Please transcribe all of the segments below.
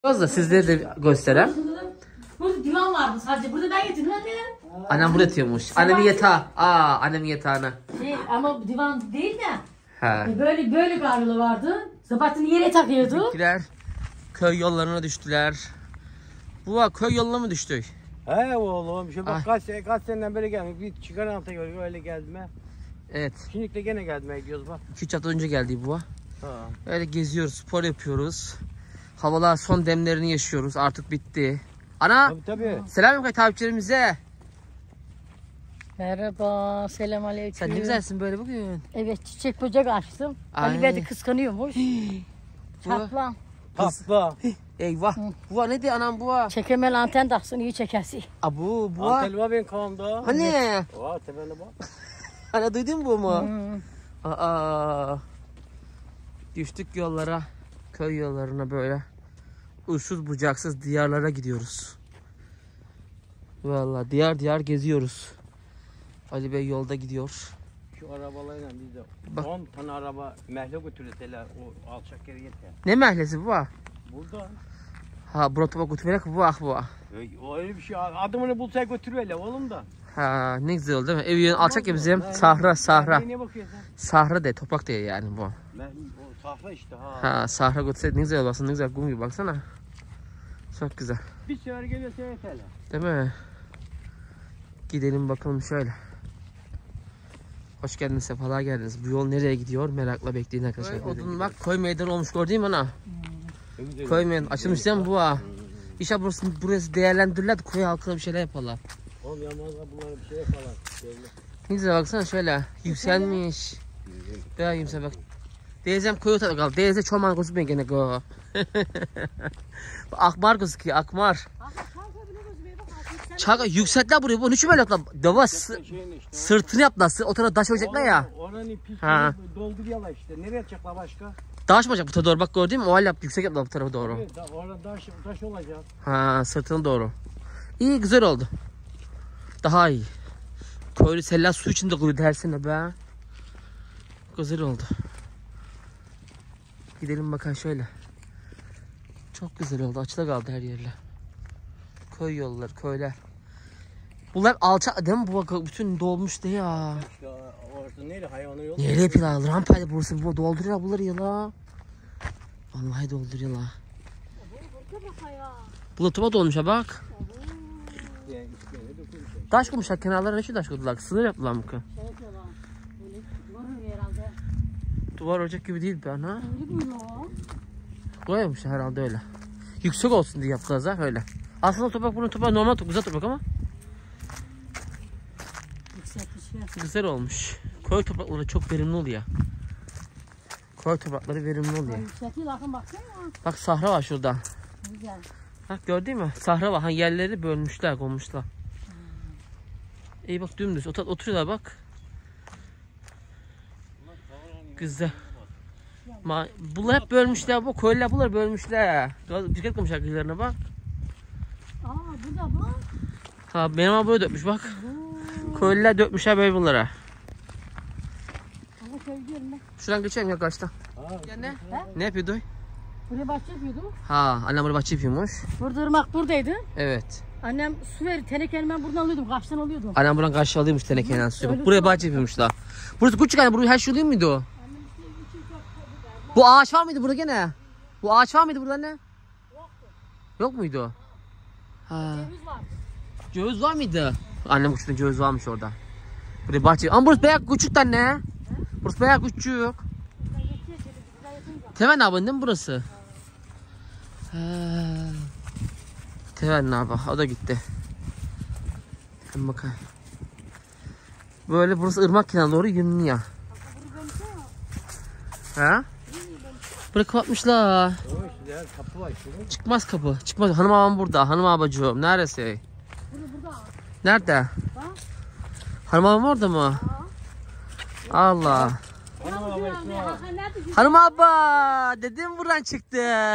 da sizlere de göstereyim. Burada divan vardı sadece. Burada ben getirdim hadi. Annem burada yatıyormuş. Annemin yatağı. Annemin yatağına. Ama divan değil de. He. Böyle garlı vardı. Sabahattin yere takıyordu. Bizimkiler köy yollarına düştüler. Bu köy yoluna mı düştük? He oğlum şu bak kaç seneden beri geldik. Bir çıkar altı gördük öyle geldim he. Evet. Şimdi de gene gelmeye gidiyoruz bak. 2-3 hafta önce geldi bu. Ha. Öyle geziyoruz, spor yapıyoruz. Havalar son demlerini yaşıyoruz. Artık bitti. Ana! Tabii. Selamünaleyküm takipçilerimize. Merhaba, selamünaleyküm. Sen ne güzelsin böyle bugün. Evet, çiçek böcek açtım. Ali Bey de kıskanıyormuş. Çatla. Tatlı. Eyvah. Buğa ne diyor anam buğa? Çekemel anten taksın, iyi çekersin. Abu buğa. Antel var benim kafamda. Hani? Var tepene bak. Hani duydun bu mu? Aa. Düştük yollara. Köy yollarına böyle. Uçsuz bucaksız diyarlara gidiyoruz. Vallahi diyar geziyoruz. Ali Bey yolda gidiyor. Şu arabalarla biz de Bak. 10 tane araba mehle götürürseler o alçak yere yeter. Ne mehlesi bu? Burada. Ha buraya götürmek bu bu. O öyle bir şey adımını bulsa götürürler oğlum da. Ha ne güzel oldu değil mi? Evi alçak ya bizim. Sahra. Ne bakıyorsun? Sahra de toprak değil yani bu. O sahra işte ha. Ha sahra götürseydi ne güzel olmasın, ne güzel kum gibi baksana. Çok güzel. Bir sefer geliyorsa yeterler. Değil mi? Gidelim bakalım şöyle. Hoş geldiniz, sefalar geldiniz. Bu yol nereye gidiyor? Merakla bekleyin arkadaşlar. Odun bak koy meydanı olmuş gördün mü ana? Koy meydanı açılmış değil mi bu ha? İnşallah burası değerlendirirler de koy halkına bir şeyler yaparlar. Oğlum yamazlar bunlara bir şey yapalım. Ne güzel baksana şöyle. Yükselmiş. Bayağı yüksel bak. Teyzem koyu tabi kaldı. Teyze çoğman gözükmüyor gene go. Akmar gözüküyor akmar. Çaka yükseltler burayı. Bu ne böyle yaptılar? Dava sırtını yaptılar. O tarafa taş olacaklar ya. Oranın pis dolduruyorlar işte. Nereye atacaklar başka? Taş mı olacak bu tarafa doğru? Bak gördün mü? O hal yap. Yüksek yaptılar bu tarafa doğru. Evet, orada taş olacak. Ha sırtına doğru. İyi güzel oldu. Daha iyi. Köylü seller su içinde kuruyor dersine be. Güzel oldu. Gidelim bakalım şöyle. Çok güzel oldu. Açıda kaldı her yerler. Köy yolları, köyler. Bunlar alçak değil mi? Bu bütün dolmuş değil ya. İşte orası neydi? Hayvanı yol. Nereye yapıyorlar? Rampayla burası. Bu dolduruyorlar bunları ya la. Vallahi dolduruyorlar. Bulutuma dolmuş ha bak. Taş koymuşlar kenarlarına, şu taş koydular. Sınır yaptılar mı ki? Duvar olacak gibi değil be ana. Koymuşlar herhalde öyle. Yüksek olsun diye yaptılar zaten öyle. Aslında toprak bunun toprağı normal güzel toprak ama. Güzel olmuş. Köy toprakları çok verimli oluyor. Köy toprakları verimli oluyor. Bak sahra var şurada. Güzel. Bak gördün mü? Sahra var. Yerleri bölmüşler, koymuşlar. İyi bak dümdüz. Oturuyorlar bak. Güzel. Bunlar hep bölmüşler. Bu köylüler bunları bölmüşler. Dikkat koymuşlar kıyılarına bak. Burada bu. Ha benim abi böyle dökmüş bak. Köylüler dökmüşler böyle bunlara. Şuradan geçelim ya kaçta. Ya ne? Ne yapıyordu? Buraya bahçe yapıyordu. Ha annem buraya bahçe yapıyormuş. Burada ırmak buradaydı. Evet. Annem su verir. Tenekeni ben buradan alıyordum. Kaçtan alıyordum. Annem buradan karşı alıyormuş tenekeyle suyu. Bak buraya bahçe yapıyormuşlar. Burası küçük hani buraya her şey oluyor muydu o? Bu ağaç var mıydı burada gene? Bu ağaç var mıydı burada ne? Yoktu. Yok muydu? Ha. Ceviz vardı. Ceviz var mıydı? Annem küçükten ceviz varmış orada. Buraya bahçe. Ama burası bayağı küçük ne? Burası bayağı küçük. Teven abın değil mi burası? Teven abi o da gitti. Hem bakayım. Böyle burası ırmak kenarına doğru yönlüyor. Ha? Burayı kapatmışlar. Kapı var işte. Çıkmaz kapı. Çıkmaz. Hanım ağam burada. Hanım ağabacığım. Neresi? Burada. Nerede? Hanım ağam orada mı? Allah. Hanım abla. Dedim buradan çıktı.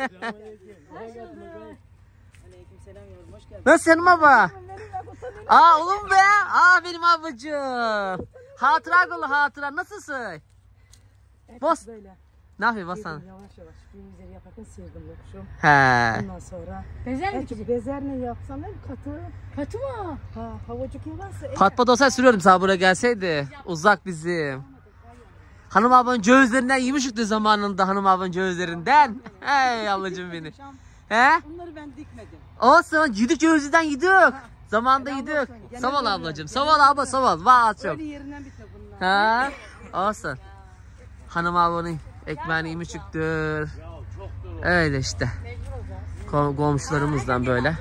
Nasıl hanım abla? Aa oğlum be. Aa benim ablacığım. Hatıra kolu hatıra. Nasılsın? Boz. Ne yapıyor Hasan? Yavaş yavaş cevizleri yaparken sıyırdım yokuşum. He. Ondan sonra Bezer mi belki ki? bezer ne yapsam hem katı. Katı mı? Ha havacık yavarsa Patpat olsaydı sürüyordum sana buraya gelseydi. Uzak bizim. Hanım ablanın cövizlerinden yemişikti zamanında hanım ablanın cövizlerinden. Hey ablacığım beni. He? bunları ben dikmedim. Olsun yedik cövizden yedik. Zamanında yedik. Sağ ol ablacığım. Sağ ol abla sağ ol. Vah çok. Öyle yerinden bitme bunlar. Ha? Olsun. Hanım ablanın ekmeğini yemişiktir. Öyle işte. Komşularımızdan böyle.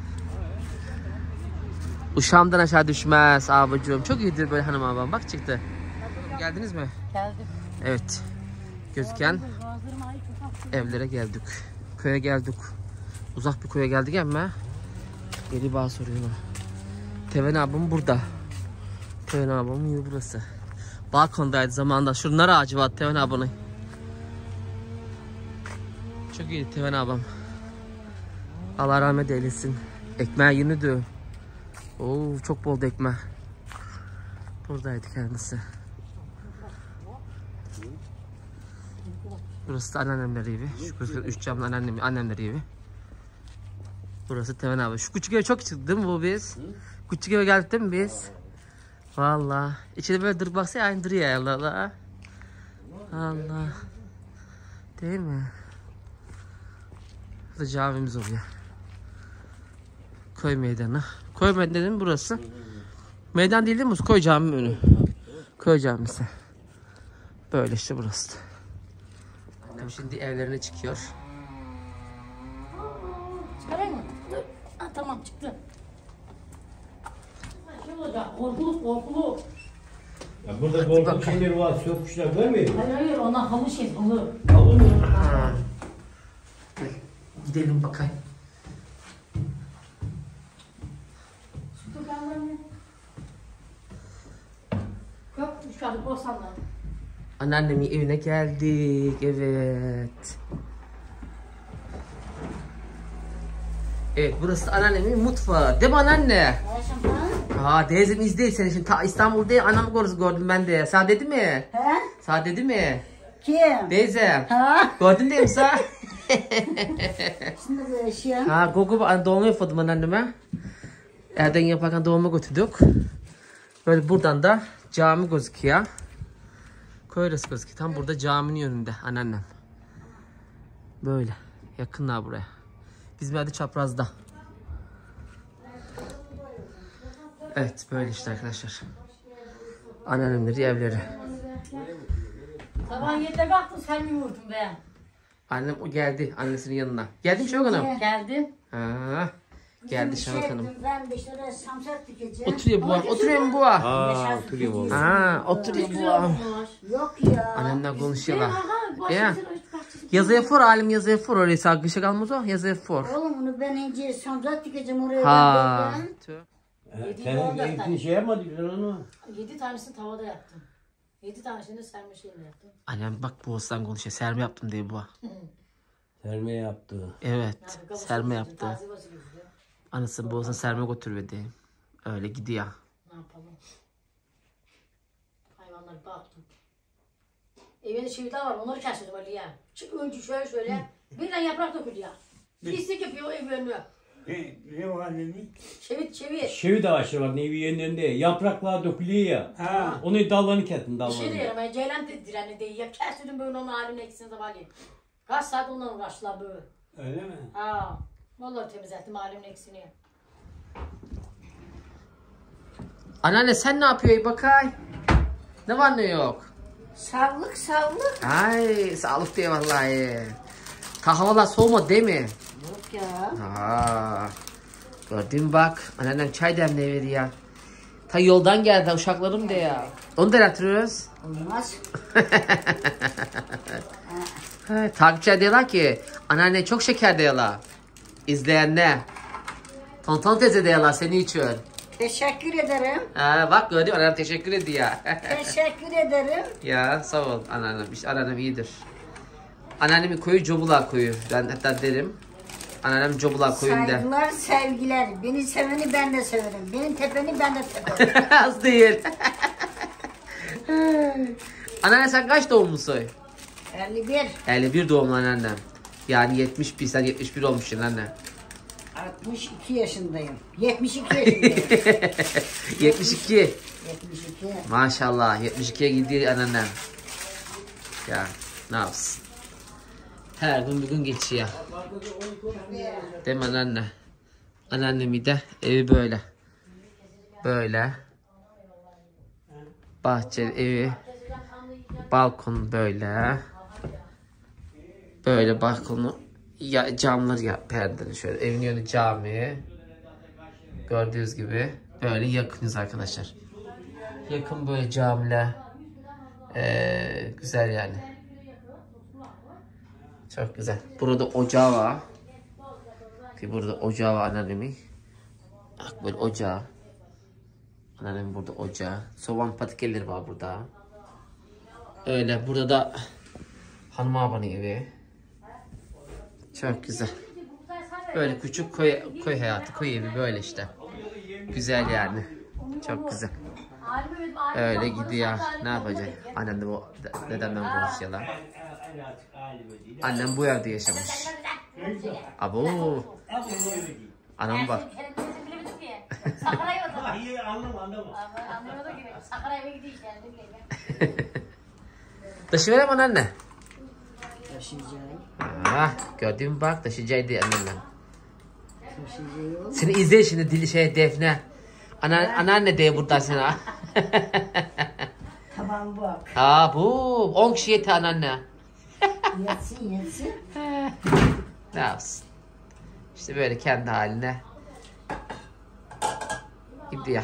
Uşağımdan aşağı düşmez abicim. Çok iyidir böyle hanım ablam. Bak çıktı. Geldiniz mi? Geldim. Evet. Gözüken evlere geldik. Köye geldik. Uzak bir köye geldik ama. Geri bana soruyorlar. Teven abim burada. Teven abimin yeri burası. Balkondaydı zamanında. Şunlar ağacı var Teven abinin. Çok iyi Teven abim. Allah rahmet eylesin. Ekmeği yenidir. Oo çok bol ekmeği. Buradaydı kendisi. Burası da anneannemler evi. Şu 3 camlı annemler evi. Burası Teven abi. Şu küçük eve çok çıktı değil mi bu biz? Küçük eve geldik değil mi biz? Vallahi. İçeri böyle durup baksa aynı duruyor ya Allah. Allah. Değil mi? Burada camimiz oluyor. Köy meydanı. Köy meydanı mı burası? Meydan değil mi? Köy cami önü. Köy camisi. Böyle işte burası. Şimdi evlerine çıkıyor. Çıkarayım mı? Ha, tamam çıktı. Şey olacak, korkuluk. Ya burada korkunç şeyler var, sokmuşlar görmüyor musun? Hayır, ona halı şey, halı. Halı mı? Gidelim bakayım. Yok, çıkardık, boşanlar. Anneannemin evine geldik. Evet. Evet burası anneannemin mutfağı. Değil mi anneanne? Aa teyzem izleyin seni şimdi. Ta İstanbul'da anamı gördüm ben de. Sana dedi mi? He? Sana dedi mi? Kim? Teyzem. Ha? Gördün değil mi sen? Şimdi böyle şey. Ha Gogo doğum yapıyordum anneanneme. Erden yaparken doğuma götürdük. Böyle buradan da cami gözüküyor. Köyresi gözüküyor. Tam burada caminin önünde anneannem. Böyle. Yakınlar buraya. Bizim evde çaprazda. Evet böyle işte arkadaşlar. Anneannemleri evleri. Sabah 7'de kalktım sen mi vurdun be? Annem o geldi annesinin yanına. Geldi mi Şevak Hanım? Geldim. Ha, geldi Şevak Hanım. Ben de şöyle samsak dikeceğim. Oturuyor bu. Oturuyor mu bu? Aa, oturuyor oğlum. Ha, oturuyor bu. Yok ya. Annemle konuşuyorlar. Ya. Yazıya for halim yazıya for oraya sargışa kalmaz o yazıya for. Oğlum onu ben önce samsak dikeceğim oraya. Ha. Senin eğitim şey yapmadık sen onu. 7 tanesini tavada yaptım. 7 tanesini de serme şeyle yaptım. Annem bak bu olsan konuşuyor. Serme yaptım diye bu. Serme yaptı. Evet. Serme yaptı. Taze fasulye diyor. Anasını bu olsan serme götürmedi. Öyle gidiyor. Ne yapalım? Hayvanlar baktım. Evinde çivitler var onları kestim Ali'ye. Çık önce şöyle. Birden yaprak döküldü ya. Pislik yapıyor ev önüne. Ne var annenin? Çevit. Şevit ağaçları var nevi yeniden de yapraklar dökülüyor ya. Ha. Onu dallarını kestim Bir dallarını. şey diyorum ya Ceylan direnli değil ya. Kestim böyle onun halini eksin sabahleyin. Kaç saat onunla uğraştılar böyle. Öyle mi? Ha. Vallahi temizlettim halimin eksini. Anneanne sen ne yapıyorsun bakay? Ne var ne yok? Sağlık. Ay sağlık diye vallahi. Kahvalar soğumadı değil mi? Yok ya. Aa, gördün mü bak. Anneannem çay demleyiveri ya. Ta yoldan geldi uşaklarım de ya. Onu da yatırıyoruz. Olmaz. Takipçiler diyorlar ki anneanne çok şeker diyorlar. İzleyenler. Tonton teyze diyorlar senin için. Teşekkür ederim. Ha, bak gördün mü anneannem teşekkür ediyor. Teşekkür ederim. Ya sağ ol anneannem. İşte anneannem iyidir. Anneannemin koyu Cobula koyu. Ben hatta derim. Anneannem Cobula koyunda. Saygılar, sevgiler. Beni seveni ben de severim. Benim tepeni ben de severim. Az değil. Anneanne sen kaç doğumlusun? 51. 51 doğumlu anneannem. Yani 71, sen 71 olmuşsun anne. 62 yaşındayım. 72 yaşındayım. 72. 72. Maşallah 72'ye gidiyor anneannem. Ya ne yapsın? Her gün bir gün geçiyor. Değil mi anneanne? Anneannemi de evi böyle. Böyle. Bahçeli evi. Balkon böyle. Böyle balkonu ya, camları yap perdeli şöyle. Evin yönü cami. Gördüğünüz gibi böyle yakınız arkadaşlar. Yakın böyle camiler. Güzel yani. Çok güzel. Burada ocağı var. Burada ocağı var anneannemin. Bak böyle ocağı. Anneannemin burada ocağı. Soğan patikelleri var burada. Öyle. Burada da hanım abanın evi. Çok güzel. Böyle küçük köy hayatı, köy evi böyle işte. Güzel yani. Çok güzel. Öyle gidiyor. Ne yapacak? Annem de bu dedemden konuşuyorlar. Annem bu evde yaşamış. Abo. Anam bak. Taşı verem anne. Gördün mü bak taşıyıcıydı annemden. Seni izle şimdi dili Defne. Anneanne diye buradan sana. Tamam bak. Ha bu 10 kişi yeter anneanne. Yetsin. Ne yapsın? İşte böyle kendi haline gidiyor.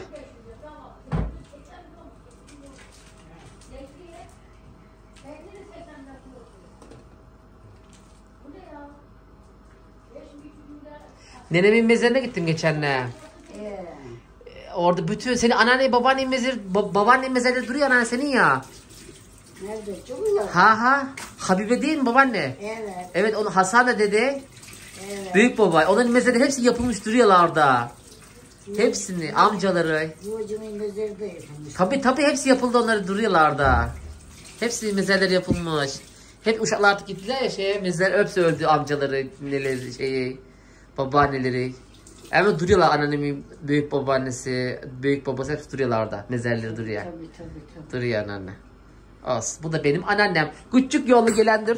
Nenemin mezarına gittim geçenle. Orada bütün senin anneanne babaannenin mezarı babaannenin mezarı duruyor anneanne senin ya. Nerede duruyor? Ha Habibe değil mi babaanne? Evet. Evet onu Hasan da dedi. Evet. Büyük baba. Onların mezarı hepsi yapılmış duruyorlar orada. Hepsini amcaları. Yocumun mezarı da yapılmış. Tabii hepsi yapıldı onları duruyorlar. Hepsi mezarları yapılmış. Hep uşaklar artık gittiler ya şeye mezar hepsi öldü amcaları, neleri babaanneleri. Hemen duruyorlar anneannemin büyük babaannesi, büyük babası hepsi duruyorlar orada. Mezarları duruyor. Tabii. Duruyor anneanne. Olsun. Bu da benim anneannem. Küçük yollu gelendir.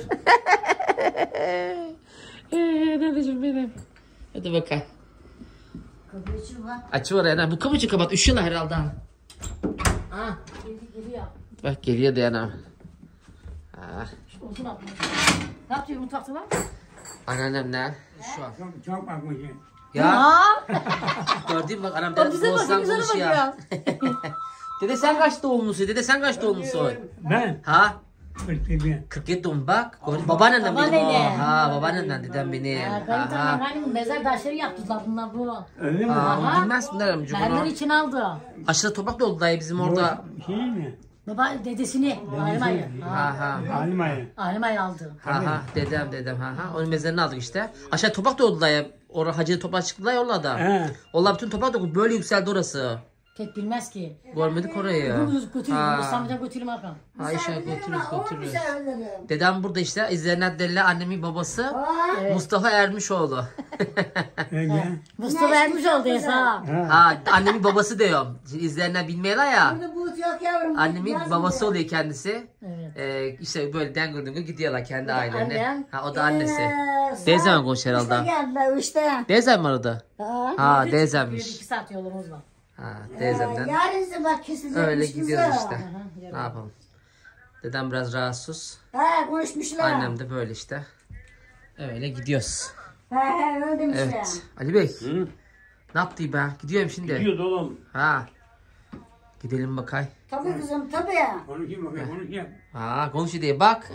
Dedeciğim benim. Hadi bakalım. Kapıyı açma. Açıver anam. Bu kapıyı kapat. Üşüyorlar herhalde. Ha. Geliyor. Bak geliyor da anam. Ha. Olsun atma. Ne yapıyor mutfakta var? Anneannem ne? Şu an. Çok bakmışsın. Ya. Gördün mü bak anam Bize boğazdan konuşuyor. Dede sen kaç doğumlusun? Dede sen kaç doğumlusun? Ben Ha? 41. 47 doğum bak. Babaannemden benim o. Babaannenden. Ha babaannemden dedem benim. Kayıntamam mezar taşları yaptılar bunlar bu. Öyle mi? Aa, bilmez bunlar amca Mermer bunu. için aldı. Aşırı toprak da oldu dayı bizim orada. Şey mi? Baba dedesini Alima'yı. Ha. Halim Alima'yı aldı. Ha dedem ha. Onun mezarını aldık işte. Aşağı toprak da oldu dayı. Orada hacılı toprak çıktı dayı orada. He. Onlar bütün toprak da böyle yükseldi orası. Tek bilmez ki. Görmedik orayı. Bunu götürürüz. Ha. İstanbul'dan götürürüm Hakan. Ha işte götürürüz. Dedem burada işte İzlenat Deli annemin babası Mustafa Ermişoğlu. Öyle. Mustafa vermiş oldu Esa. Ha annemin babası diyorum. Şimdi izleyenler bilmiyorlar ya. Bulut yok yavrum. Annemin babası oluyor kendisi. Evet. İşte böyle dengür dengür gidiyorlar kendi ailelerine. annem. Ha o da annesi. Teyzem koş herhalde. Geldiler işte. Teyzem mi aradı? Ha Bir teyzemmiş. 2 saat yolumuz var. Ha teyzemden. Yarın sabah kesilecekmiş Öyle gidiyoruz işte. yarın. Ne yapalım? Dedem biraz rahatsız. Ha konuşmuşlar. Annem de böyle işte. Öyle gidiyoruz. Öyle demişler. Evet. Ali Bey. Hı? Ne yaptı ben? Gidiyorum şimdi. Gidiyor oğlum. Ha. Gidelim bakay. Tabii kızım tabii. Konuşayım bakayım konuşayım. Ha konuş diye bak.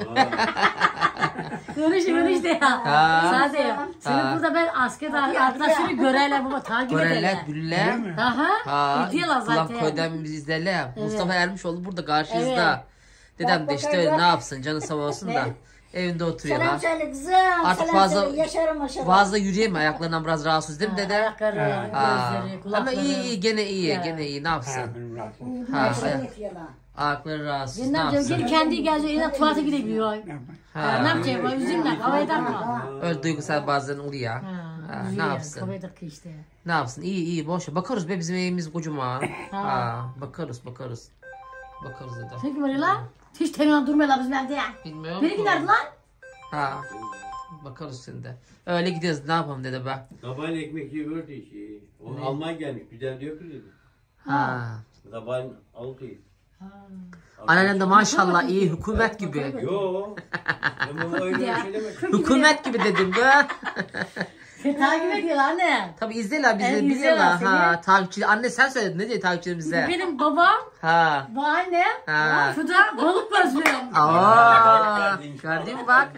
Konuş de ya. Sadece Ha. senin burada ben asker arkadaşları görerler baba takip Göreller, ederler. güller. Aha. Ha. Gidiyorlar Ulan zaten. köyden biz izlerler. Mustafa Ermişoğlu burada karşımızda. Evet. Dedem de Bak, işte bak, öyle bak. ne yapsın canı sağ olsun da. Evinde Selam oturuyorlar. söyle kızım. Artık Selam fazla söyle. Yaşarım aşağıda. fazla yürüyemiyor. Ayaklarından biraz rahatsız değil mi dede? Ayakları, Ha. gözleri, Ama kulakları. iyi gene iyi Ha. gene iyi ne yapsın? Ha, benim rahatsız. Ha, Yaşarım ayak- yapıyorlar. Ayakları rahatsız. Ben Ne ne yapacağım? yapsın? Geri kendi gelecek. Yine tuvalete gidebiliyor. Ha. Ne yapacağım? Üzülme. Havaya takma. Öyle duygusal bazen oluyor. Ha, Ha, ne üzülüyor. yapsın? Havaya takıyor işte. Ne yapsın? İyi iyi boş ver. Bakarız be bizim evimiz kocaman. Ha. Ha, bakarız. Bakarız dedi. Sen kim öyle lan? Hiç telefon durmuyorlar bizim evde ya. Bilmiyorum. Biri giderdi lan. Ha. Bakarız şimdi. Öyle gidiyoruz. Ne yapalım dedi be. Sabahın ekmek yiyordu işi. O Alman gelmiş. Bizden diyor ki dedi. Ha. Sabahın altı. Anneannem de maşallah iyi hükümet gibi. Yo. Ama öyle Ya. bir şey demek. Hükümet gibi dedim be. Seni takip ediyorlar anne. Tabii izliyorlar bizi Evet, biliyorlar. izliyorlar Ha, takipçi. Anne sen söyledin ne diye takipçilerimize? Benim babam, Ha. bu annem, Ha. şu da balık gözlüyorum. Aa, gördün mü bak.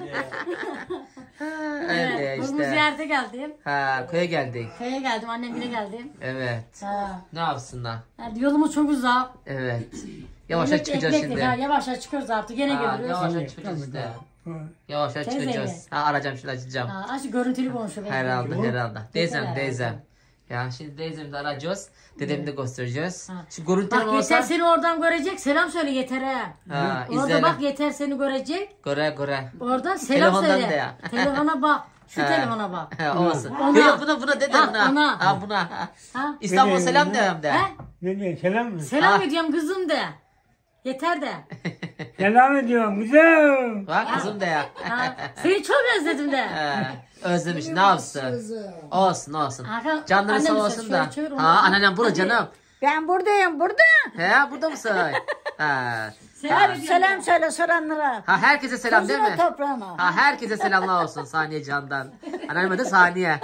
Öyle Evet, işte. babamı ziyarete geldim. Ha, köye geldik. Köye geldim, annemgile geldim. Evet. Ha. Ne yapsınlar? Yani yolumuz çok uzak. Evet. Yavaş yavaş çıkacağız Ekmek de, şimdi. ha, yavaş yavaş çıkıyoruz artık. Gene Ha, geliyoruz. yavaş yavaş çıkacağız işte. Yavaş yavaş Teyze çıkacağız. Ha, arayacağım şimdi açacağım. Ha, aç görüntülü konuşuyor. Herhalde. Teyzem. Teyze. Ya şimdi teyzemi de arayacağız. Dedemi de göstereceğiz. Ha. Şimdi görüntüleme Bak Yeter olsa. seni oradan görecek. Selam söyle Yeter'e. Ha, Orada izleyelim. bak Yeter seni görecek. Göre. Oradan selam Telefondan söyle. da ya. Telefona bak. Şu Ha. telefona bak. Ha, olsun. Ona. Yok buna dede Ha, buna. ona. Ha buna. Ha? İstanbul Nereye selam gidiyor? diyorum de. He? Ne diyor? Selam mı? Selam Ha. ediyorum kızım de. Yeter de. Selam ediyorum güzel. Bak kızım de ya. Ha. Seni çok özledim de. Ha, özlemiş ne yapsın? Olsun. Hakan, Canları sağ annem olsun şöyle da. çevir onu. Ha anneannem burada canım. Ben buradayım burada. He burada mısın? Ha. Selam ediyorum. Selam söyle soranlara. Ha herkese selam değil mi? Kızına toprağına. Ha herkese selamlar olsun Saniye Can'dan. Anneanneme de Saniye.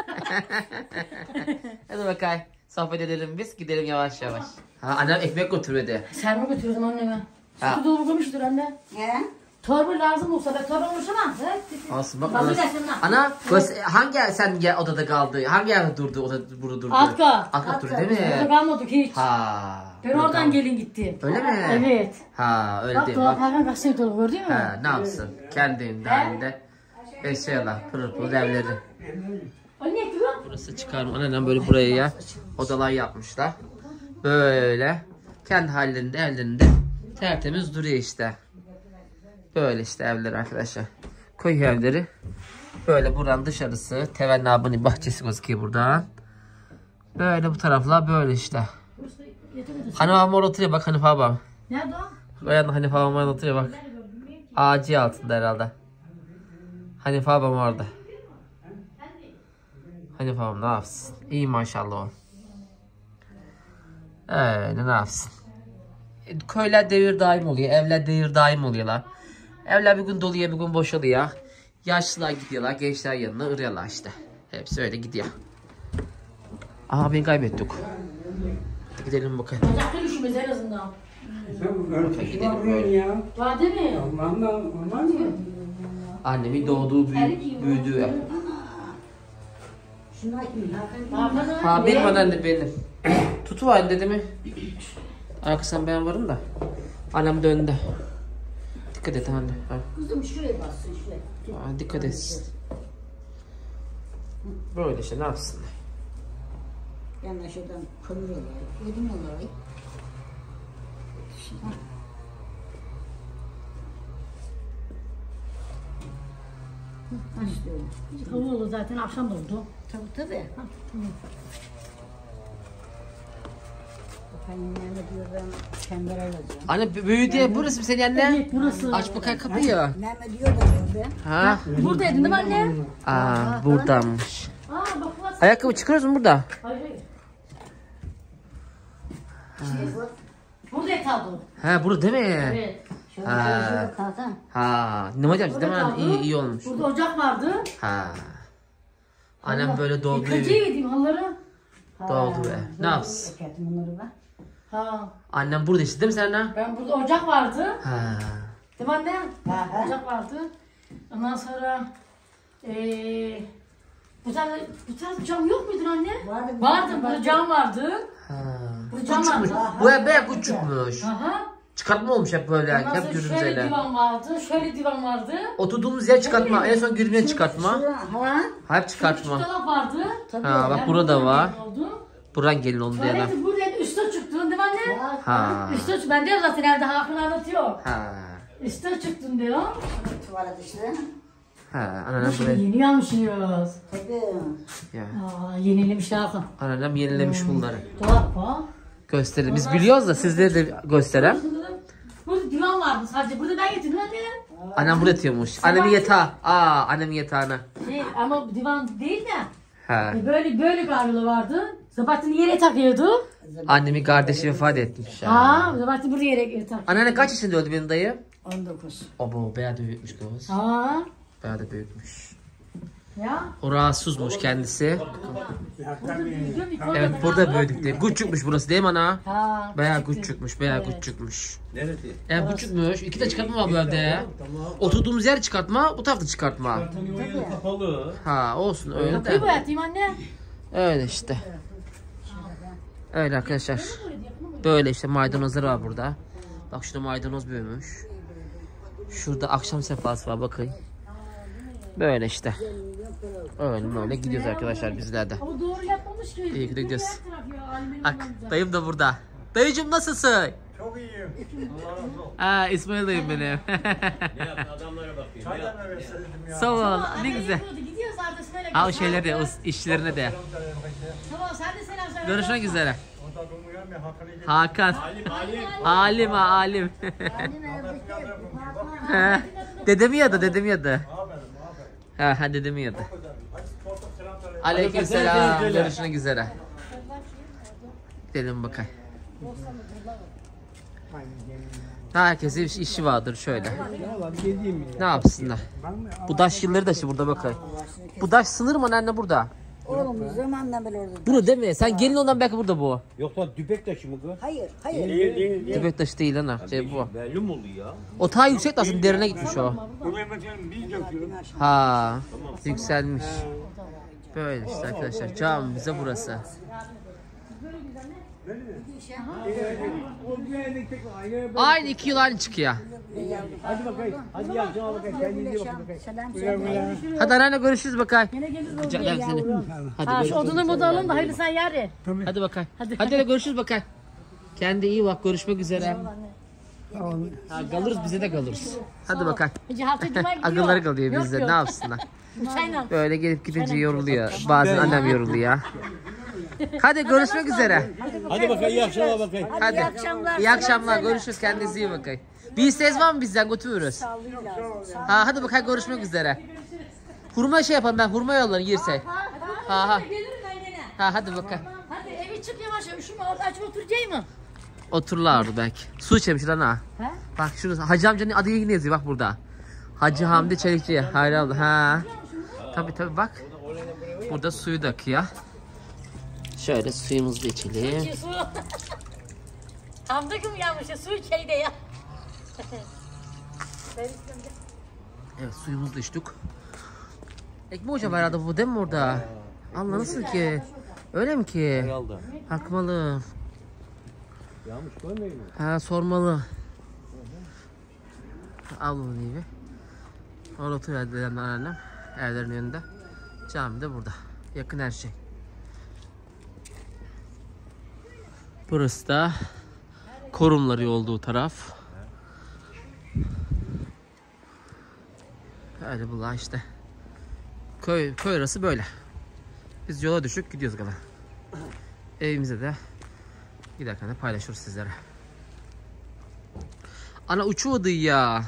Hadi bakayım. Sohbet edelim biz. Gidelim yavaş yavaş. Ha annem ekmek götürüyordu. Sen mi götürdün anneme? Ha. Su dolabı koymuştur anne. He? Torba lazım olsa ben torba oluşamam. Olsun bak. Bak, Ana, bir dakika, ana. ana hangi sen odada kaldı? Hangi yerde durdu? Odada burada durdu. Alt kat. Alt kat durdu değil Burada mi? kalmadık hiç. Ha. Ben burada oradan kaldı. gelin gittim. Öyle mi? Evet. Ha öyle Bak değil dolap bak. hayvan kaç sene dolabı gördün mü? Ha ne yapsın? Kendi evinde halinde. Eşyalar, pırıl evleri. Anne yapıyor. Burası çıkarma. Anneannem böyle buraya ya odalar yapmışlar. Böyle kendi hallerinde evlerinde tertemiz duruyor işte. Böyle işte evler arkadaşlar. Köy evleri. Böyle buranın dışarısı. Tevenni abinin bahçesi gözüküyor buradan. Böyle bu taraflar böyle işte. Hanife abam orada oturuyor bak Hanife abam. Nerede o? O yanında Hanife abam orada oturuyor bak. Ağacı altında herhalde. Hanife abam orada. Hanife abam ne yapsın? İyi maşallah o. Öyle ne yapsın? Köyler devir daim oluyor. Evler devir daim oluyorlar. Evler bir gün doluyor bir gün boşalıyor. Yaşlılar gidiyorlar. Gençler yanına ırıyorlar işte. Hepsi öyle gidiyor. Aha beni kaybettik. Hadi gidelim bakalım. Uzakta düşmez en azından. Gidelim böyle. Var değil mi? Olmaz mı? Annemin doğduğu büyüdüğü ev. Hakan Ha benim anneannem benim. Tutuver dedemi. Arkasından ben varım da. Annem de önde. Dikkat et anne. Ha. Kızım şuraya bassın şuraya. Ha, dikkat et. Böyle işte ne yapsın? Ben de şuradan kömür alayım. Yedim alayım. Hava oldu zaten akşam oldu. Tabii. Efendim ne diyor ben çember alacağım. Anne büyüdü ya burası mı senin anne? Evet burası. Aç bakayım kapıyı. Ne diyor da diyor ben. Ha? Buradaydın değil mi anne? Aa buradanmış. Aa bak burası. Ayakkabı çıkarıyoruz mu burada? Hayır hayır. Burada kaldı. Ha burada değil mi? Evet. Şöyle Ha. şöyle kalsam. Ha. Ne hocam değil mi? Burada anne? kaldı. İyi olmuş. Burada ocak vardı. Ha. Annem böyle doğdu Yıkacı evi. yedim halıları. Doğdu be. Ne yapsın? Eketim bunları ben. Ha. Annem burada işte değil mi sen anne? Ben burada ocak vardı. Ha. Değil mi anne? Ha. Ocak vardı. Ondan sonra bu tarz cam yok muydu anne? Vardı. Vardı. Burada cam vardı. Ha. Burada cam Küçükmüş. vardı. Bu ev bayağı küçükmüş. Aha. Çıkartma olmuş hep böyle. Ondan Hep sonra gördüğümüz şöyle yerler. divan vardı. Şöyle divan vardı. Oturduğumuz yer çıkartma. En son girmeye çıkartma. Ha? Hep Küçük çıkartma. dolap vardı. Ha bak Yani burada buradan var. gelin oldu. Buran gelin oldu yana. Tuvaleti buraya üstte çıktı değil mi anne? Ha. Üstü ben diyorum zaten evde Hakan anlatıyor. Ha. Üstü çıktım diyor. Tuvalet işte. Ha. Anneannem Şimdi buraya. yeni almışsınız. Tabii. Ya. Yenilemiş Hakan. Anneannem yenilemiş bunları. Dolap ha. Gösterin. Biz biliyoruz da sizlere de gösterem. Burada divan vardı sadece. Burada ben getirdim anne. Annem burada yatıyormuş. Annemin yatağı. Annemin yatağına. Ama divan değil de. Ha. Böyle garlı vardı. Sabahattin yere takıyordu. Annemin kardeşi vefat etmiş. Ya. Sabahattin burada yere takıyordu. Anneanne kaç yaşında öldü benim dayı? 19. Abo bayağı da büyükmüş kız. Ha. Bayağı da büyükmüş. Ya. O rahatsızmış kendisi. Evet Evet burada büyüdük diye. Küçükmüş burası değil mi ana? Ha. Bayağı küçükmüş, bayağı küçükmüş. Neresi? Küçükmüş. İki de çıkartma var bu evde. Oturduğumuz yer çıkartma, bu tarafta çıkartma. Kapalı. Ha olsun öyle Kapıyı de. boyatayım anne. Öyle işte. Öyle arkadaşlar. Böyle işte maydanozları var burada. Bak şurada maydanoz büyümüş. Şurada akşam sefası var bakın. Böyle işte. Öyle böyle gidiyoruz arkadaşlar bizler de. Ama doğru yapmamış ki. İyi ki de gidiyoruz. Bak dayım da burada. Dayıcım nasılsın? Çok iyiyim. İsmail dayım benim. Ne yaptı adamlara bakayım. Çaydan da besledim ya. Sağ ol. Ne güzel. Gidiyoruz artık böyle. Al şeyleri de, işlerine de. Tamam sen de selam söyle. Görüşmek üzere. Orada durmuyorum ya Hakan'ı getirdim. Hakan. Alim ha alim. Dedemi yadı, dedemi yadı. Ha dedemi yadı. Aleykümselam. Görüşmek üzere. Gidelim bakayım. Herkesin işi vardır şöyle. Ne yapsınlar? Bu taş yılları da şimdi burada bakayım. Bu taş sınır mı anne burada? Oğlum zamandan beri orada. Bunu değil mi? Sen gelin ondan belki burada bu. Yoksa dübek taşı mı bu? Hayır, hayır. Değil. Tübek taşı değil ana. Bu. Belli mi oldu ya? O ta yüksek de aslında derine gitmiş o. Ha, yükselmiş. Böyle işte arkadaşlar. Cam bize burası. Aynı 2 yıl aynı çıkıyor. Hadi bakayım. Hadi ya cana bakayım. Kendinize iyi bakın bakayım. Selam Hadi anneanne görüşürüz bakayım. Yine geliriz Hadi seni. Hadi Ha şu görüşürüz. odunu modu alın da hayırlı sen yer ye. Hadi bakayım. Hadi de görüşürüz bakayım. Kendi iyi bak, görüşmek üzere. Ha, kalırız bize de kalırız. Hadi bakayım. Gece hafta cuma gidiyor. Akılları kalıyor bizde, ne yapsınlar. Çayla. Böyle gelip gidince yoruluyor. Bazen annem yoruluyor. Hadi görüşmek üzere. Hadi bakayım iyi akşamlar bakayım. Hadi. İyi akşamlar. İyi akşamlar. Görüşürüz. Kendinize iyi bakın. Bir isteğiniz var mı bizden? Götürürüz. Ha hadi bakayım görüşmek üzere. Hurma şey yapalım ben. Hurma yollarım yerse. Ha. Gelirim ben gene. Ha hadi bakayım. Hadi evi çık yavaş. Üşüme orada açıp oturacağım mı? Otururlardı belki. Su içelim şuradan ha. He? Bak şurası. Hacı amcanın adı yine yazıyor bak burada. Hacı Hamdi Çelikçi. Hayır abla. Ha. Tabii bak. Burada suyu da akıyor. Şöyle suyumuzu da içelim. Su. Hamdakım yanmış ya su şeyde ya. Evet suyumuzu da içtik. Ekmek hoca var arada bu değil mi orada? Allah nasıl ki? Öyle mi ki? Herhalde. Bakmalı. Yanlış görmeyeyim mi? Ha sormalı. Al bunu gibi. Orada oturuyor dedemle annem. Evlerin önünde. Cami de burada. Yakın her şey. Burası da Korumları olduğu taraf. Öyle bunlar işte. Köy arası böyle. Biz yola düşük gidiyoruz galiba. Evimize de giderken de paylaşırız sizlere. Ana uçuyordu ya.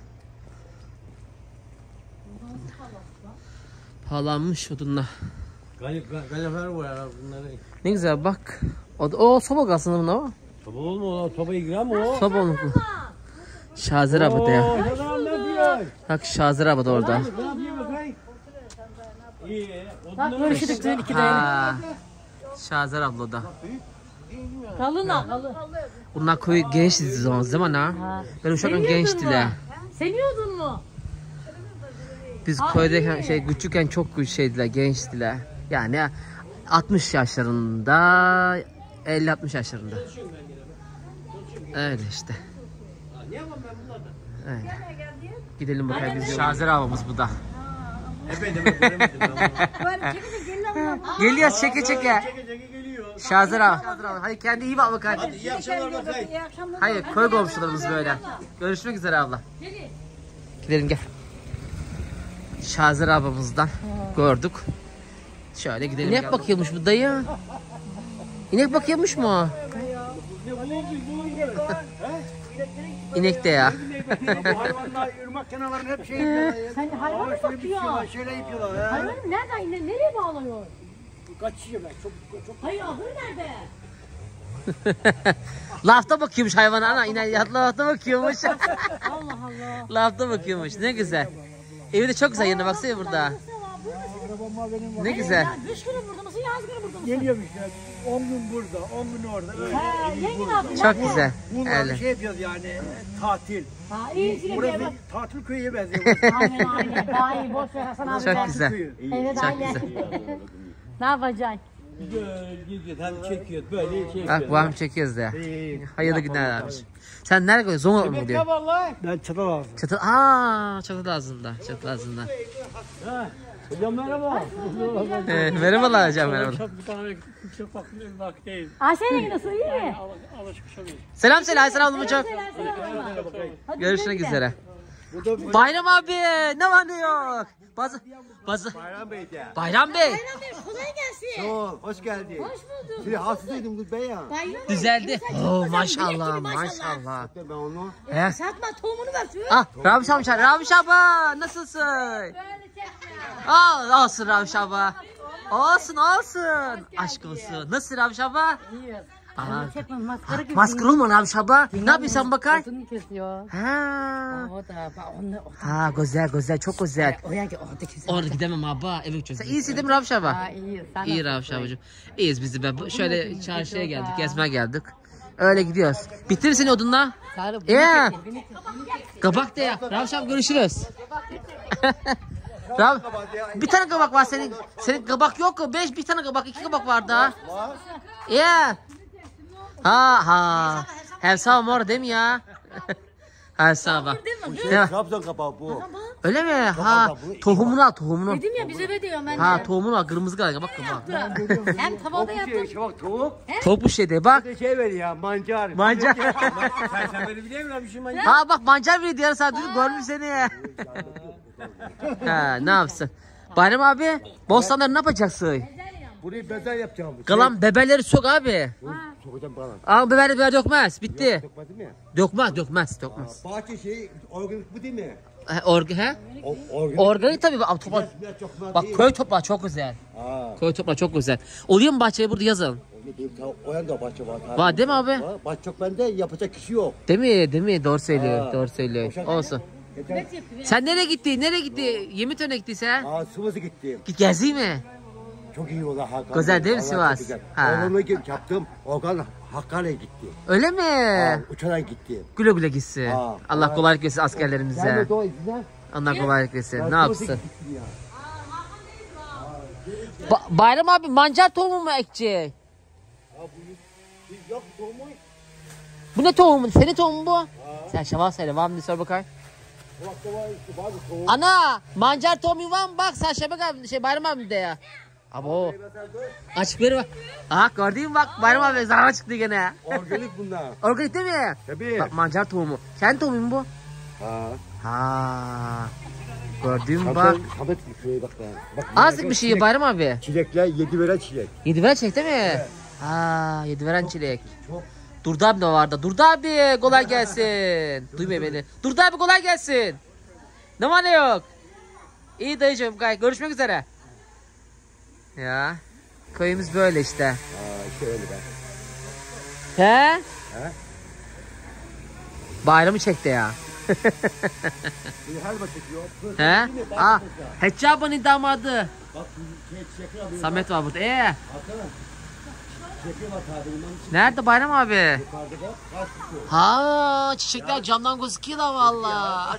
Pahalanmış odunla. Galifer var bunları. Ne güzel bak. O soba aslında bunda o. Soba olma o sobayı girer mi o? Soba olmuş bu. Şazer abla da ya. Ooo ne diyor? Bak Şazer abla da orada. Ne yapıyor bakayım? İyi. Bak görüştük dün iki dayanık. Ha. Şazer abla da. Kalın ha kalın. Bunlar koyu gençti o zaman ha. Ben uşakken gençtiler. Seniyordun mu? Biz köydeyken küçükken çok şeydiler, gençtiler. Yani 60 yaşlarında, 50-60 yaşlarında. Öyle işte. Öyle. Gidelim bakalım biz. Şazer abamız bu da. Efendim göremedim ben bunu. Geliyor çeke çeke. Çeke çeke geliyor. Şazer abi. Hadi kendi iyi bak bakalım. Hadi iyi akşamlar bakayım. İyi akşamlar. Hayır koy komşularımız böyle. Görüşmek üzere abla. Gidelim gel. Şazer abimizden gördük. Şöyle gidelim. İnek bakıyormuş bu dayı. İnek bakıyormuş mu? İnek de ya. Bu hayvanlar ırmak kenarlarını hep şey yapıyorlar ya. Sen hayvan mı bakıyorsun? Şöyle yapıyorlar ya. Hayvan nereden? Nereye bağlanıyor? Kaçıyor ben. Çok. Hayır ahır nerede? Lafta bakıyormuş hayvana ana. İnek lafta bakıyormuş. Allah Allah. Lafta bakıyormuş. Ne güzel. Evi de çok güzel yerine baksana burada. Ne güzel. 5 gün burada mısın? Yaz günü burada mısın? Geliyorum işte. 10 gün burada, 10 gün orada. Öyle. Yenge ne yapıyor? Çok güzel. Bunlar Öyle. şey yapıyoruz yani tatil. Ha iyisin. Burası tatil köyüye benziyor. Aynen. Daha iyi. Boş ver Hasan abi. Çok güzel. Evet Çok aynen. Ne yapacaksın? Gidiyor, hem çekiyor, böyle şey Bak bu hem çekiyoruz da ya. Hayırlı günler abi. Sen nereye gidiyorsun? Zonguldak mı gidiyor? Ben çatal aldım. Çatı, aaa çatı ağzında. Çatı ağzında. Hocam merhaba. Merhabalar hocam merhabalar. Ayşe'yle gidiyorsun iyi mi? Selam söyle Aysel ablamı çok. Görüşmek üzere. Bayram abi ne var ne yok? Bazı. Bayram Bey de. Bayram Bey. Kolay gelsin. Hoş geldin. Hoş bulduk. Sizi hastaydım bu bey ya. Düzeldi. Oo maşallah maşallah. Ben onu. He. Satma tohumunu ver şu. Ah Rabiş amca Rabiş abla nasılsın? Al olsun Rabiş abla. Olsun olsun. Aşk olsun. Nasılsın Rabiş abla? Aa, Çekme maskara gibi. maskara olma Rabiş abla. Ne yapıyorsun sen bakar? Odunu kesiyor. Ha. O da onu. Ha güzel çok güzel. Oraya orada kimse. Orada gidemem abla. Evet çok. Sen iyisin değil mi Rabiş abla? Ha iyi. Sen İyi Rabiş ablacığım. İyiyiz biz de. Ben şöyle çarşıya geldik, gezmeye geldik. Öyle gidiyoruz. Bitti mi senin odunla? Sarı. Ya. Kabak da ya. Rabiş abi görüşürüz. Bir tane kabak var senin. Senin kabak yok mu? Bir tane kabak, 2 kabak var daha. Ya. Ha. Hevsa mor değil mi ya? Hevsa bak. Trabzon kapağı bu. Öyle mi? Ha. Tohumunu al, tohumunu. Dedim ya bize be diyorum ben. Ha, tohumunu al, kırmızı kalıyor. Bak kabak. Hem tavada yaptım. Şabak tavuk. Tavuk bu şeyde bak. Bir de şey ver ya mancar. Mancar. Sen beni biliyor musun bir şey mancar? Ha bak mancar veriyor diğer saat dedim görmüş seni. Ha ne yapsın? Bayram abi bostanları ne yapacaksın? Burayı bezel yapacağım. Kalan bebeleri sok abi. Sokacağım bana. Aa biber dökmez bitti. Sokmadı mı? Dökmez. Bahçe şey organik bu değil mi? He? Organik. Organik tabii bak toprak. Bak köy toprağı çok güzel. Köy toprağı çok güzel. Oluyor mu bahçeye burada yazın? O yanda bahçe var. Var değil mi abi? Bahçe çok bende yapacak kişi yok. Değil mi? Doğru söylüyor. Olsun. Sen nereye gitti? Yemin gitti sen? Sivas'a gittim. Git gezeyim mi? Çok iyi oldu Hakan. Güzel değil mi Allah Sivas? çok güzel. Ha. Oğlumu yaptım. Oğlan Hakkari'ye gitti. Öyle mi? Uçarak gitti. Güle güle gitsin. Ha. Allah kolaylık versin askerlerimize. Sen de o izine. Allah kolaylık versin. Ne Sivas'a yapsın? gittim ya. Bayram abi mancar tohumu mu ekecek? Yok tohumu. Bu ne tohumu? Senin tohumu bu? Sen şaval söyle. Var mı diye sor bakar. Ana mancar tohumu var mı? Bak sen Şebek abi Bayram abi de ya. Abo. Açık veri bak. Aha gördün mü bak Bayram abi zarar çıktı gene. Organik bunlar. Organik değil mi? Tabii. Bak mancar tohumu. Kendi tohumu mu bu? Ha. Gördün mü bak. Samet bir şeye bak lan. Bak, Azıcık bir şey Bayram abi. Çilekler 7 veren çilek. 7 veren çilek değil mi? Ha 7 veren çilek. Çok. Durdu abi de vardı. Durdu abi kolay gelsin. Duymuyor beni. Durdu abi kolay gelsin. Ne var ne yok. İyi dayıcığım görüşmek üzere. Ya köyümüz böyle işte. İşte öyle ben. He? Bayramı çekti ya. Her maç çekiyor. He? Aa, Heccaba'nın damadı. Bak çiçekler var. Samet var burada. Baksana. Çiçekler var tabirimden. Nerede Bayram abi? Yukarıda bak. Kaç tutuyor. Ha çiçekler camdan gözüküyor da valla.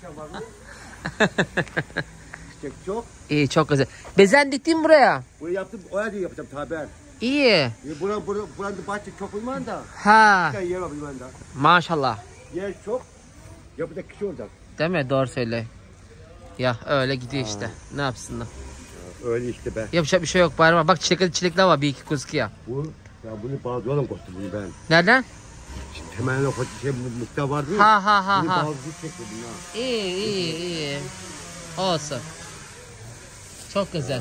Çiçek çok. İyi çok güzel. Bezen diktin buraya. Burayı yaptım. Oraya da yapacağım tabi. İyi. Buranın bahçe çok olmaz da. Ha Bir yer var bilmem de. maşallah. Yer çok. Yapacak kişi olacak. Değil mi? Doğru söyle. Ya öyle gidiyor işte. Ne yapsınlar? Öyle işte be. Yapacak bir şey yok Bayram abi. Bak çilekler var bir iki gözüküyor. Bu Ya bunu bazı oğlum koştu bunu ben. Nereden? Şimdi hemen o şey mutlu vardı ya. Ha. Bunu bazı çekti bunu. İyi. Olsun. Çok güzel.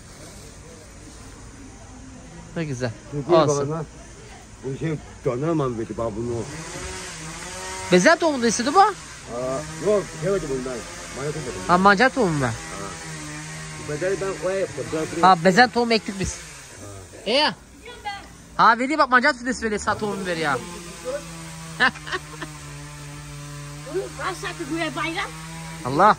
Ne güzel. Olsun. Bu şey dönemem dedi bana bunu. Bezel tohumu da istedi bu. Yok sevmedi bundan. Bana topladım. Ha mancar tohumu ben. Bedeli ben koyayım. Ha bezel tohumu ektik biz. İyi. Ha vereyim bak mancar fidesi veriyor sağ tohumu veriyor ya. Kaç saattir buraya bayram? Allah.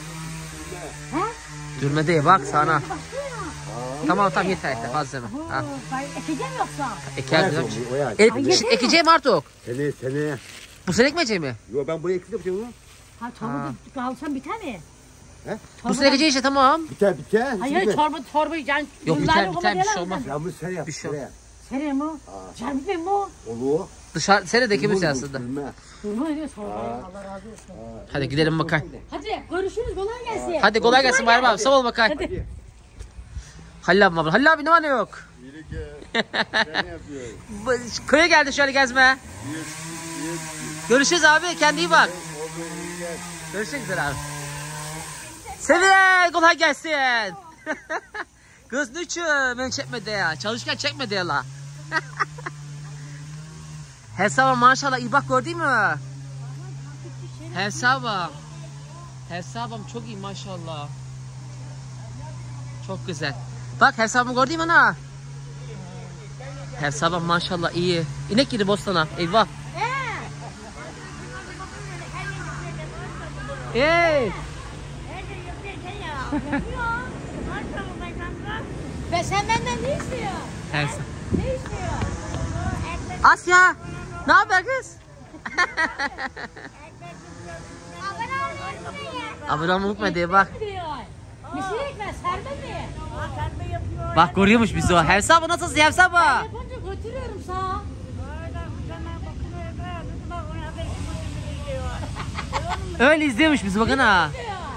Dürme değil bak sana. Tamam yeter fazla mı? Ha. Ekeceğim yoksa? Eker güzel. Ekeceğim artık. Seneye. Bu sene ekmeyeceğim mi? Yok ben buraya ekledim bunu. Ha çorba kalsam biter mi? Bu sene ekeceğim işte tamam. Biter. Hayır çorba yani. Yok biter bir şey olmaz. Ya bu sene yap. Bir şey olmaz. Sene mi? Can bitmem mi o? Olur. Dışarı sene de ekimiz aslında. Durma ediyor çorba. Allah razı olsun. Hadi gidelim bakayım. Hadi görüşürüz kolay gelsin. Hadi kolay gelsin Bayram abi. Sağ ol bakayım. Halil abi Halil abi ne var ne yok. Köye geldi şöyle gezme. Görüşürüz abi kendine iyi bak. Görüşmek üzere abi. Seviye kolay gelsin. Kız niçin beni çekmedi ya. Çalışırken çekmedi ya la. Hesaba maşallah iyi bak gördün mü? Hesabım çok iyi maşallah. Çok güzel. Bak hesabımı gördün mü ana? Hesabım maşallah iyi. İnek girdi bostana. Eyvah. Hey. Ve sen benden ne istiyorsun? Ne istiyor? Asya. Ne haber kız? Abone olmayı unutma bak. Misir ekmez, serbe mi? Bak görüyormuş bizi o. Hesabı nasılsın hesabı? Yapınca götürüyorum sana. Öyle izliyormuş bizi bakın ha.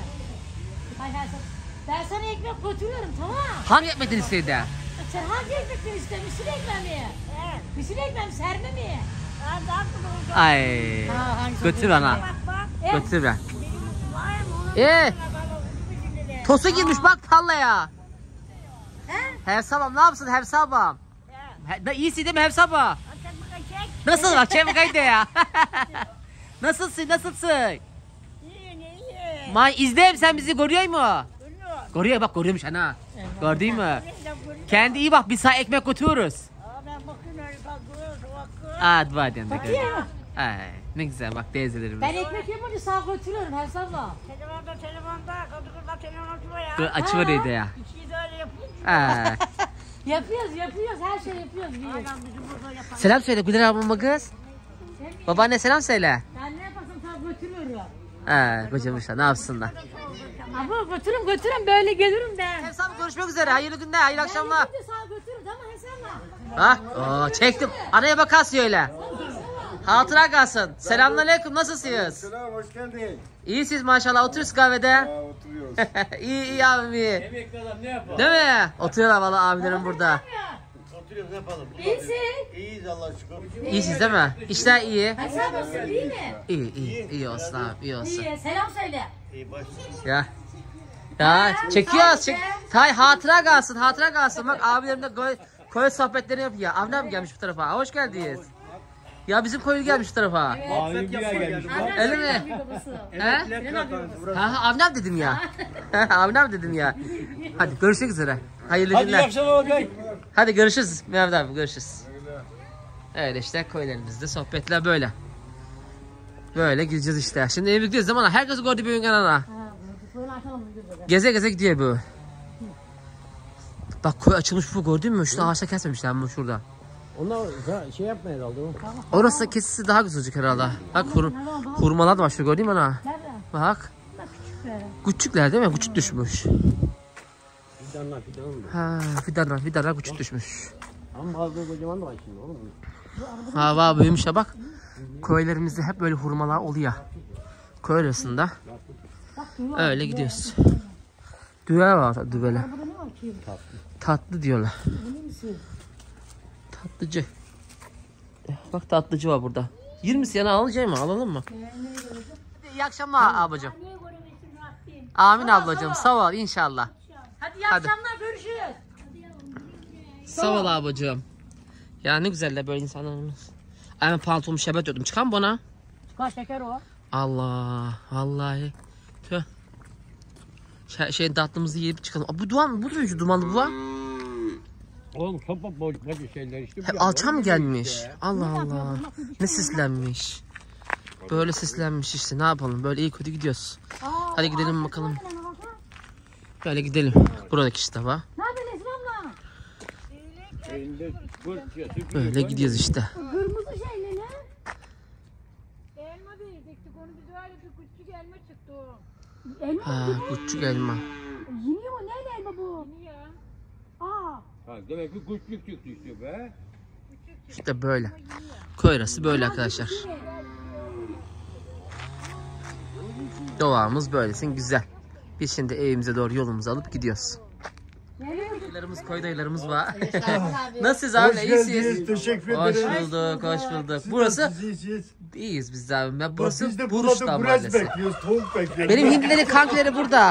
Ben sana ekmek götürüyorum tamam. Hangi ekmekten istedi? Sen hangi ekmekten istiyorsun? Misir ekmeği mi? Misir ekmeği mi, serbe mi? Ay. Götür bana. Götür ben. Tosu girmiş bak tarlaya. Hesabım ne yapsın hesabım? İyisin değil mi hesabı? Nasıl bak çevik kaydı ya. Nasılsın? May izleyeyim sen bizi görüyor mu? Görüyor bak görüyormuş ana. Gördün mü? Kendi iyi bak bir saat ekmek götürüyoruz. Hadi badem de gör. Ay ne güzel bak teyzelerimiz. Ben ekmek yapınca sana götürüyorum her sabah. Açıveriydi ya. Yapıyoruz her şey yapıyoruz biz. Selam söyle Güler ablamma kız. Babaanne selam söyle. Ben ne yaparsam sana götürüyorum. Kocamışlar ne yapsınlar. Ama götürün böyle gelirim ben. Hesabı görüşmek üzere hayırlı günler hayırlı akşamlar. Ben sana götürürüm ama hesapla. Çektim. Anaya bakarsın öyle. Hatıra kalsın. Selamünaleyküm nasılsınız? Selam hoş geldin. İyisiniz maşallah oturuyoruz kahvede. Oturuyoruz. iyi abim iyi. Emekli adam ne yapalım? Değil mi? Oturuyorlar valla abilerim burada. Oturuyoruz ne yapalım? İyisin. İyiyiz Allah'a şükür. İyisiniz değil mi? İşler iyi. Hesablasın değil mi? İyi olsun abi iyi olsun. İyi. Selam söyle. İyi baş. Ya çekiyoruz. Hatıra kalsın. Bak abilerim de köy sohbetleri yapıyor. Avnem gelmiş bu tarafa. Hoş geldiniz. Ya bizim köylü gelmiş bu tarafa. Mavi bir ay gelmiş. Öyle mi? Avnem dedim ya. Avnem dedim ya. Hadi görüşmek üzere. Hayırlı Hadi iyi günler. akşamlar bakayım. Hadi görüşürüz Mehmet abi görüşürüz. Öyle işte köylerimizde sohbetler böyle. Böyle gideceğiz işte. Şimdi eve gidiyoruz ama herkes gördü bir gün ana. Geze gidiyor bu. Bak köy açılmış bu gördün mü? Şurada ağaçta kesmemişler bu şurada. Onlar şey yapmıyor herhalde o. Orası da kesisi daha güzel olacak herhalde. Bak hurmalar da var şurada gördün mü ana? Bak. Küçükler değil mi? Küçük düşmüş. Fidanlar küçük düşmüş. Ama bazı kocaman da var şimdi oğlum. Hava büyümüş ya bak. Köylerimizde hep böyle hurmalar oluyor. Köy arasında. Öyle gidiyoruz. Düve var düveler. Tatlı diyorlar. Tatlıcı. Bak tatlıcı var burada. 20'si yana alacağım mı? Alalım mı? İyi akşamlar ablacığım. Amin ablacığım. Sağ ol inşallah. Hadi iyi akşamlar, görüşürüz. Sağ ol ablacığım. Ya ne güzel de böyle insanlarımız. Ay ben pantolonumu şebet diyordum. Çıkan mı bana? Kaç şeker o? Allah. Vallahi. Tüh. Şey tatlımızı yiyip çıkalım. Aa, bu duman mı? Bu da dumanlı bu var. Oğlum sopa boş şeyler işte. Hep alçam mı gelmiş? Allah Allah. Ne sislenmiş. Böyle sislenmiş işte. Ne yapalım? Böyle iyi kötü gidiyoruz. Hadi gidelim bakalım. Böyle gidelim. Buradaki işte var. Ne yapıyorsun Esma abla? Böyle gidiyoruz işte. Kırmızı şey ne? Elma verecektik onu biz öyle bir küçük elma çıktı o. Elma Ha, küçük elma. yeniyor mu? Neyle elma bu? Niye? Aa. Ha, demek ki güçlük çıktı işte be. İşte böyle. Köy arası böyle arkadaşlar. Doğamız böylesin güzel. Biz şimdi evimize doğru yolumuzu alıp gidiyoruz. Dayılarımız, koy dayılarımız var. Nasılsınız abi? İyisiniz. Teşekkür Hoş ederim. bulduk, hoş bulduk. Burası iyiyiz biz de abi. Ben burası Buruş'tan mahallesi. bekliyoruz, tavuk bekliyoruz. Benim hindileri, kankileri burada.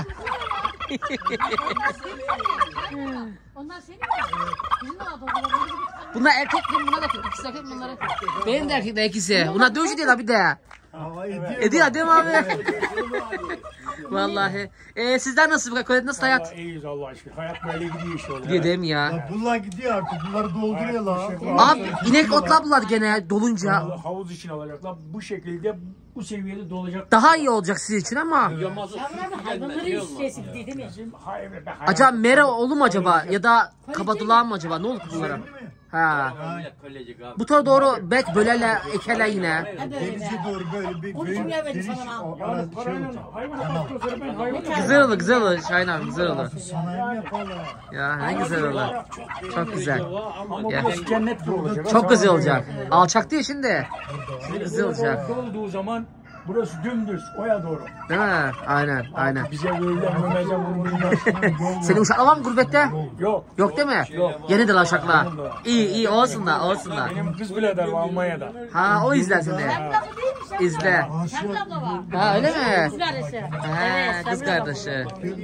Onlar senin mi? Bizim ne yapalım? Bunlar erkek mi? Bunlar da ikisi erkek mi bunları? Benim de erkekler ikisi. Bunlar dövüşü değil abi de. Ediyor değil mi abi? Vallahi. Sizler nasıl? Köyde nasıl hayat? İyiyiz Allah aşkına. Hayat böyle gidiyor işte. Gidiyor değil mi ya? Bunlar gidiyor artık, bunları dolduruyorlar. Abi inek otladılar gene dolunca. Havuz için alacaklar. Bu şekilde bu seviyede dolacak. Daha iyi olacak sizin için ama. Hayvanları isteyesi gidiyor değil mi? Bizim hayır, Acaba mera olur mu acaba? Ya da kabadılar mı acaba? Ne olur bunlara? Ha. Bu tarafa doğru belki bölerler, ekerler yine. Denize doğru böyle bir Onu kim vermedi sana? yani parayla hayvan bakıyorsa ben hayvan Güzel olur, güzel olur Şahin abi, güzel olur. sanayi yaparlar. Ya ne güzel olur. Çok güzel. ama Ya. burası cennet gibi olacak. Çok güzel olacak. Alçak değil şimdi. Güzel olacak. Dolduğu zaman burası dümdüz oya doğru. Değil mi? Aynen, aynen. Bize verilen memece bunu bilmez. Senin uşaklar var mı gurbette? Yok. Yok değil mi? Yeni de uşaklar. İyi iyi olsunlar, olsunlar. Benim kız biraderim Almanya'da. Ha o izler seni. İzle. Ha öyle mi? Kız kardeşi. Ha kız kardeşi.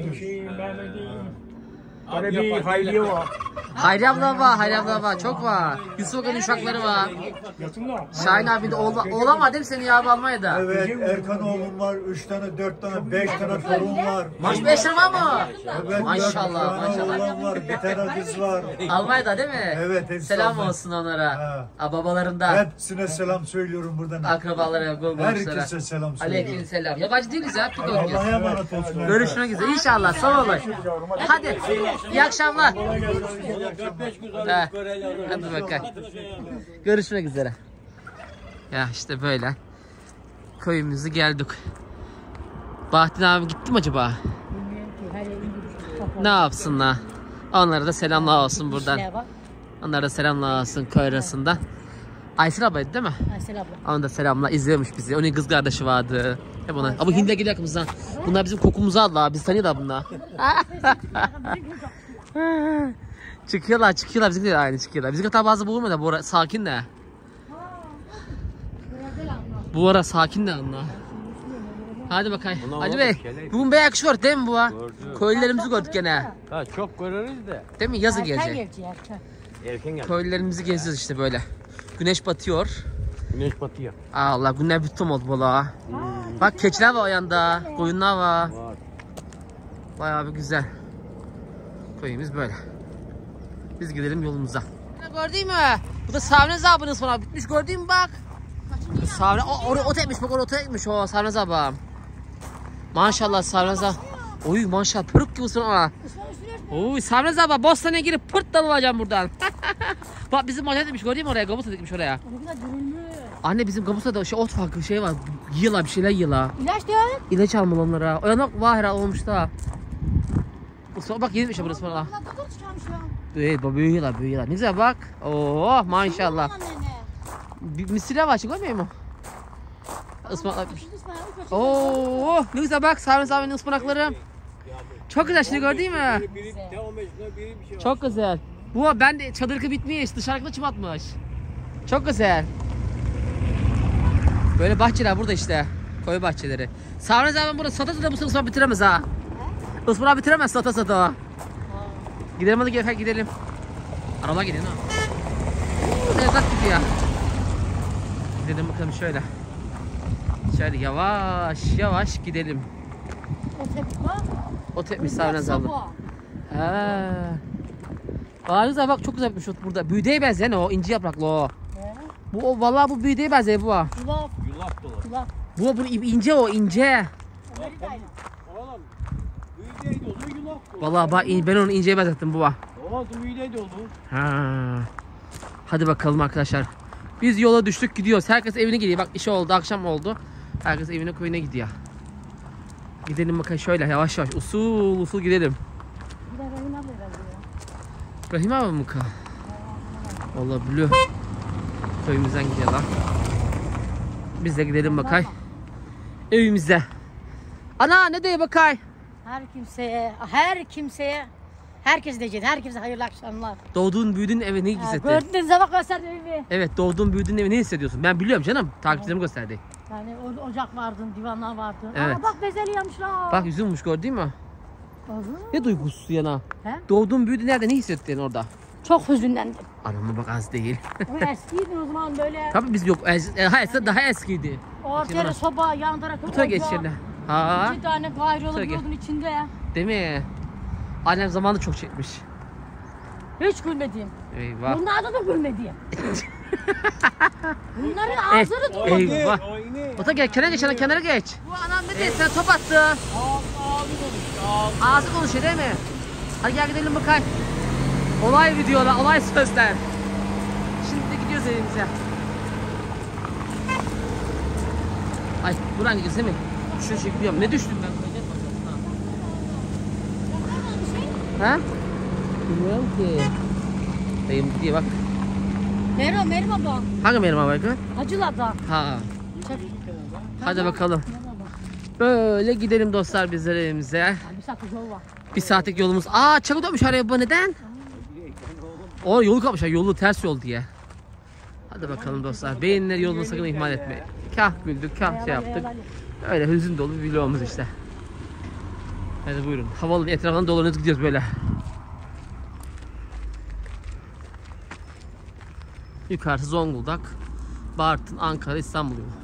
Böyle bir hayliye var. Hayri abla var, Hayri abla var. Çok var. Yusuf Akın'ın uşakları var. Yakında. Şahin abi de oğlan var değil mi senin ya abi Almanya'da? Evet, Erkan oğlum var, 3 tane, 4 tane, 5 tane torun var. Maş 5 var mı? Evet, Maşallah, 4 tane maşallah. oğlan var, bir tane kız var. Almanya'da değil mi? Evet, hepsi Selam Almanya. olsun onlara. Ha. Babalarından. Hepsine selam söylüyorum buradan. Akrabalara, komşulara. Herkese selam söylüyorum. Aleyküm selam. Yabancı değiliz ya. Türk Allah'a oynuyoruz. emanet olsun. Görüşmek üzere. İnşallah. Sağ olun. Hadi. İyi akşamlar. Ha, hadi bakalım. Görüşmek üzere. Ya işte böyle. Köyümüzü geldik. Bahattin abi gitti mi acaba? Ne yapsınlar? Onlara da selamlar olsun buradan. Onlara da selamlar olsun köy arasında. Aysel ablaydı değil mi? Aysel abla. Ona da selamlar. İzliyormuş bizi. Onun kız kardeşi vardı. Hep ona. Ama hindi geliyor aklımızdan. Bunlar bizim kokumuzu aldılar. Biz tanıyorlar bunlar. Çıkıyorlar. Bizimki de aynı çıkıyorlar. Bizimki hatta bazı bulunmuyor da bu ara sakin de. Bu ara sakin de onlar. Hadi bakayım. Ali Bey. Bugün bayağı kış var değil mi bu? Köylülerimizi gördük gene. Ha, çok görürüz de. Değil mi? Yazı gelecek. Erken gel. Köylülerimizi geziyoruz işte böyle. Güneş batıyor. Güneş batıyor. Allah günler bütün oldu valla. Bak keçiler var o yanda. Koyunlar var. Bayağı bir güzel. Köyümüz böyle. Biz gidelim yolumuza. Gördün mü? Bu da Savnaz abinin sonra bitmiş gördün mü bak. Savnaz o tekmiş bak o tekmiş o Savnaz abim. Maşallah Savnaz abi. Oy maşallah pırık gibi sonra. Oy Savnaz abi Bostan'a girip pırt dalacağım buradan. Bak bizim maşallah demiş gördün mü oraya gamusa dikmiş oraya. Anne bizim gamusa da ot farklı şey var. Yiyorlar bir şeyler yiyorlar. İlaç diyor. İlaç almalı onlara. O yana var herhalde olmuş da. Bak yenilmiş ya burası falan. Evet büyüyorlar. Ne güzel bak. Oo maşallah. Bir misile var görmüyor musun? Ispanaklar. Oo ne güzel bak Savnaz abinin ıspanakları. Çok güzel şimdi gördün mü? Çok güzel. Bu ben de çadırkı bitmiş. Dışarıda çim atmış. Çok güzel. Böyle bahçeler burada işte. Koy bahçeleri. Sağ zaman burada sata bu ıspanak bitiremez ha. Ispanak bitiremez sata. Gidelim hadi gel gidelim. Araba gidelim ha. Ne zat gibi ya. Gidelim bakalım şöyle. Şöyle yavaş gidelim. O tepmiş sağ zaman. Ha. Bağırınca bak çok güzel bitmiş burada. Büyüdeye benziyor ne o inci yapraklı o. Bu vallahi bu büyüdeye benziyor bu. Yulaf dolar. Bu ince o ince. Oğlum büyüdeydi olur yulaf dolar. Vallahi bak ben onu inceye benzettim bu. Oldu büyüdeydi olur. Ha. Hadi bakalım arkadaşlar. Biz yola düştük gidiyoruz. Herkes evine gidiyor. Bak işi oldu akşam oldu. Herkes evine köyüne gidiyor. Gidelim bakalım şöyle yavaş usul gidelim. Rahim abi mi ka? Vallahi biliyor. Köyümüzden gidiyorlar. Biz de gidelim bakay. Evimize. Ana ne diye bakay? Her kimseye herkes diyecek. Herkese hayırlı akşamlar. Doğduğun büyüdüğün evi ne hissettin? Gördüğünüzde bak gösterdim evi. Evet doğduğun büyüdüğün evi ne hissediyorsun? Ben biliyorum canım. Takipçilerim gösterdi. Yani ocak vardı, divanlar vardı. Evet. Aa, bak bezeli yapmışlar. Bak yüzünmüş gördün mü? Ne duygusu yana? He? Doğduğun büyüdüğün nerede ne hissettin orada? Çok hüzünlendim. Anama bak az değil. O eskiydi o zaman böyle. Tabii biz yok. Daha eskiydi. Ortaya soba, yan tarafı Bu tarafa geç yerine. Ha. 2 tane gayrı Tabii. yolun içinde. Değil mi? Annem zamanında çok çekmiş. Hiç gülmediğim. Eyvah. Bunlarda da gülmediğim. Bunların ağzını dolu. Eyvah. O yine. Ota gel kenara geç. Bu anam ne dedi sen top attı. Ağzı konuşuyor değil mi? Hadi gel gidelim bakayım. Olay videolar, olay sözler. Şimdi de gidiyoruz evimize. Ay buradan gidiyoruz değil mi? Şunu çekiyorum. Ne düştüm ben? Ha? Bilmiyorum ki. Dayım gidiyor bak. Merim baba. Hangi benim abi? Hacılardan. Ha. Hadi bakalım. Böyle gidelim dostlar bizler evimize. Bir saat yol var. Bir saatlik yolumuz. Aa çabuk dönmüş araya bu neden? O yolu kapmışlar yolu ters yol diye. Hadi bakalım dostlar. Beyinler yolunu sakın ihmal etmeyin. Kah güldük kah şey yaptık. Öyle hüzün dolu bir vlogumuz işte. Hadi buyurun. Havalının etrafından dolanıyoruz gidiyoruz böyle. Yukarısı Zonguldak, Bartın, Ankara, İstanbul yolu.